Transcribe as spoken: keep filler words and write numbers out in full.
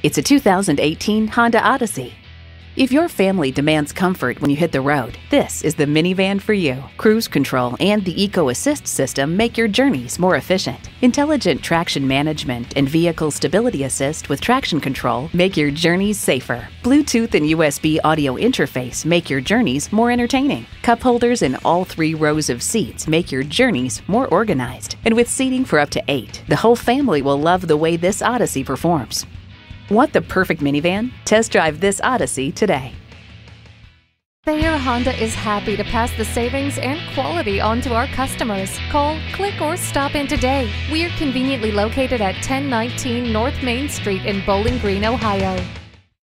It's a two thousand eighteen Honda Odyssey. If your family demands comfort when you hit the road, this is the minivan for you. Cruise control and the Eco Assist system make your journeys more efficient. Intelligent traction management and vehicle stability assist with traction control make your journeys safer. Bluetooth and U S B audio interface make your journeys more entertaining. Cup holders in all three rows of seats make your journeys more organized. And with seating for up to eight, the whole family will love the way this Odyssey performs. Want the perfect minivan? Test drive this Odyssey today. Thayer Honda is happy to pass the savings and quality on to our customers. Call, click, or stop in today. We are conveniently located at ten nineteen North Main Street in Bowling Green, Ohio.